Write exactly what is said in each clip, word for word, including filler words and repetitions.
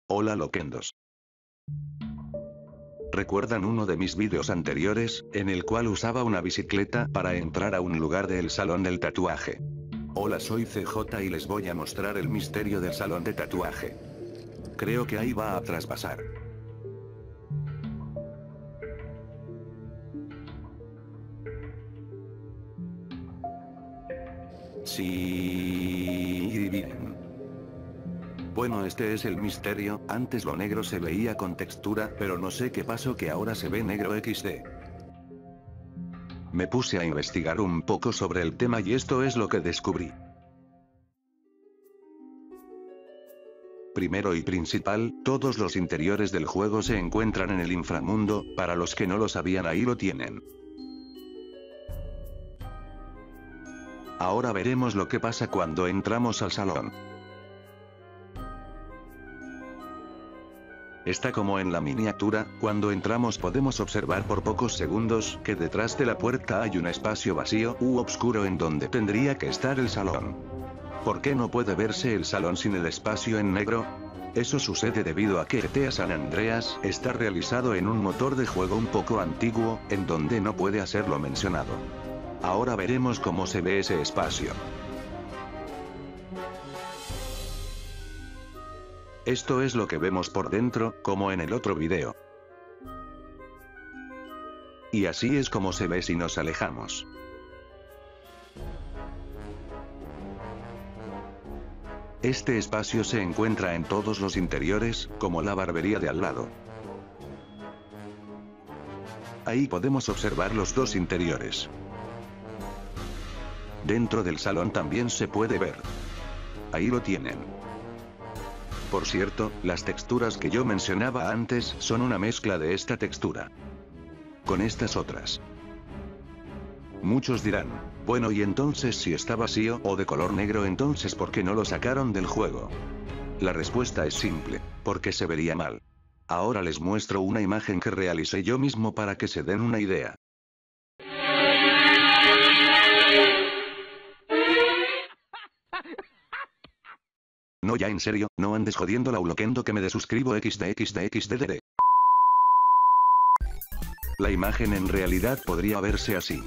Hola loquendos. ¿Recuerdan uno de mis vídeos anteriores, en el cual usaba una bicicleta para entrar a un lugar del salón del tatuaje? Hola, soy C J y les voy a mostrar el misterio del salón de tatuaje. Creo que ahí va a traspasar. Sí. Bueno, este es el misterio. Antes lo negro se veía con textura, pero no sé qué pasó que ahora se ve negro equis de. Me puse a investigar un poco sobre el tema y esto es lo que descubrí. Primero y principal, todos los interiores del juego se encuentran en el inframundo. Para los que no lo sabían, ahí lo tienen. Ahora veremos lo que pasa cuando entramos al salón. Está como en la miniatura. Cuando entramos podemos observar por pocos segundos que detrás de la puerta hay un espacio vacío u oscuro en donde tendría que estar el salón. ¿Por qué no puede verse el salón sin el espacio en negro? Eso sucede debido a que G T A San Andreas está realizado en un motor de juego un poco antiguo, en donde no puede hacerlo mencionado. Ahora veremos cómo se ve ese espacio. Esto es lo que vemos por dentro, como en el otro video. Y así es como se ve si nos alejamos. Este espacio se encuentra en todos los interiores, como la barbería de al lado. Ahí podemos observar los dos interiores. Dentro del salón también se puede ver. Ahí lo tienen. Por cierto, las texturas que yo mencionaba antes son una mezcla de esta textura con estas otras. Muchos dirán, bueno, y entonces si está vacío o de color negro, entonces ¿por qué no lo sacaron del juego? La respuesta es simple, porque se vería mal. Ahora les muestro una imagen que realicé yo mismo para que se den una idea. No, ya en serio, no andes jodiendo, la loquendo, que me desuscribo equis de equis de equis de de de. La imagen en realidad podría verse así.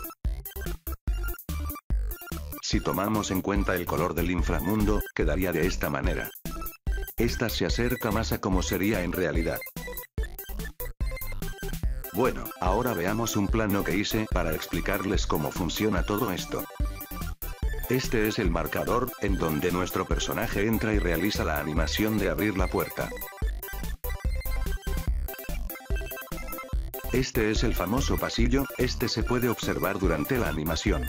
Si tomamos en cuenta el color del inframundo, quedaría de esta manera. Esta se acerca más a como sería en realidad. Bueno, ahora veamos un plano que hice para explicarles cómo funciona todo esto. Este es el marcador, en donde nuestro personaje entra y realiza la animación de abrir la puerta. Este es el famoso pasillo, este se puede observar durante la animación.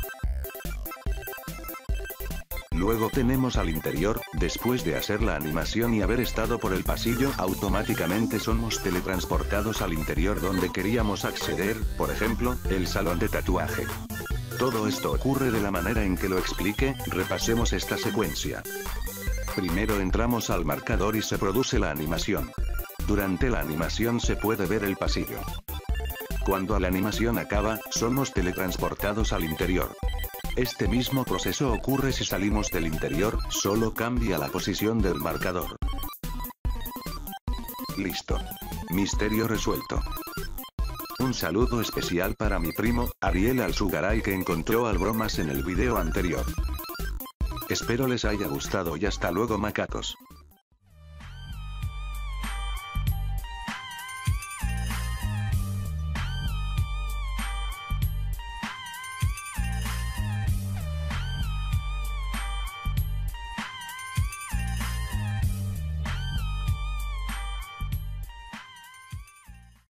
Luego tenemos al interior. Después de hacer la animación y haber estado por el pasillo, automáticamente somos teletransportados al interior donde queríamos acceder, por ejemplo, el salón de tatuaje. Todo esto ocurre de la manera en que lo expliqué. Repasemos esta secuencia. Primero entramos al marcador y se produce la animación. Durante la animación se puede ver el pasillo. Cuando la animación acaba, somos teletransportados al interior. Este mismo proceso ocurre si salimos del interior, solo cambia la posición del marcador. Listo. Misterio resuelto. Un saludo especial para mi primo, Ariel Alzugaray, que encontró al bromas en el video anterior. Espero les haya gustado y hasta luego, macacos.